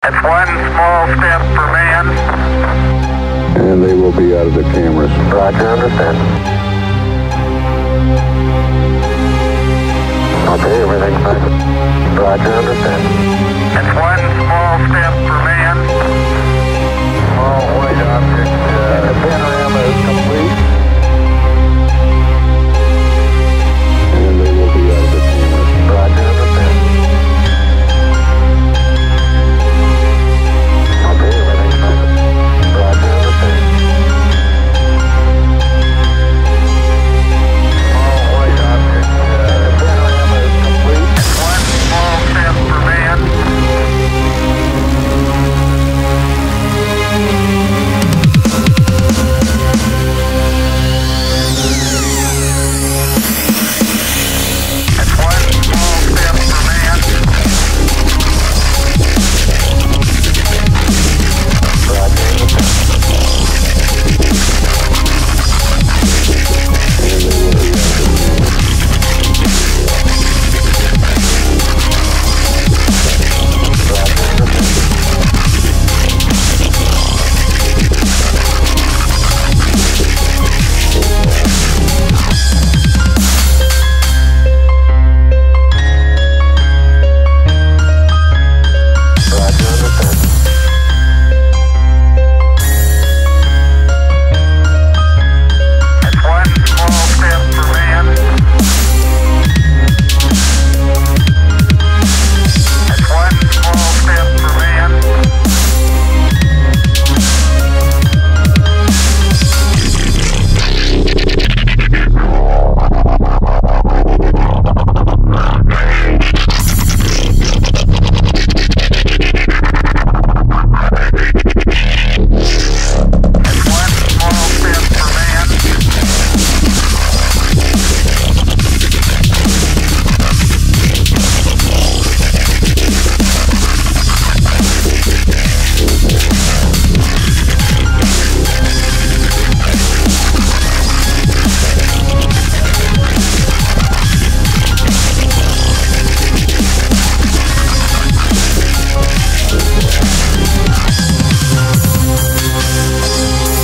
It's one small step for man. And they will be out of the cameras. Roger, understand. Okay, everything's fine. Roger, understand. It's one small step for man. Small white object. The panorama is complete. And they will be out of the cameras. Roger, understand. Okay, everything's fine. Roger, understand. Small white object. The panorama is complete. It's one small step for man. It's one small step for man.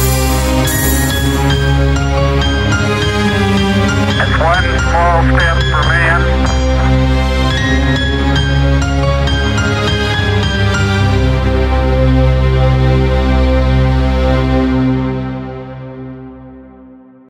One small step